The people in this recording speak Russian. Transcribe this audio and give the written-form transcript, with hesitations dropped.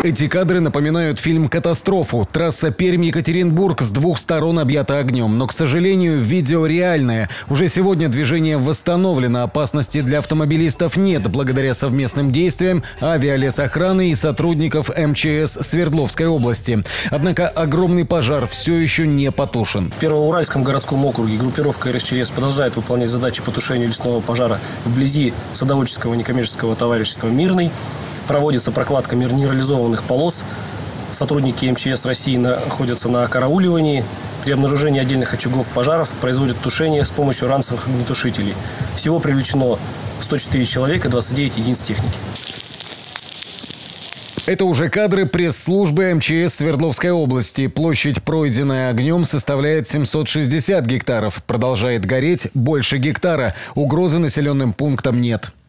Эти кадры напоминают фильм «Катастрофу». Трасса Пермь-Екатеринбург с двух сторон объята огнем. Но, к сожалению, видео реальное. Уже сегодня движение восстановлено. Опасности для автомобилистов нет, благодаря совместным действиям авиалесохраны и сотрудников МЧС Свердловской области. Однако огромный пожар все еще не потушен. В Первоуральском городском округе группировка РСЧС продолжает выполнять задачи по тушению лесного пожара вблизи садоводческого некоммерческого товарищества «Мирный». Проводится прокладка минерализованных полос. Сотрудники МЧС России находятся на карауливании. При обнаружении отдельных очагов пожаров производят тушение с помощью ранцевых огнетушителей. Всего привлечено 104 человека, 29 единиц техники. Это уже кадры пресс-службы МЧС Свердловской области. Площадь, пройденная огнем, составляет 760 гектаров. Продолжает гореть больше гектара. Угрозы населенным пунктам нет.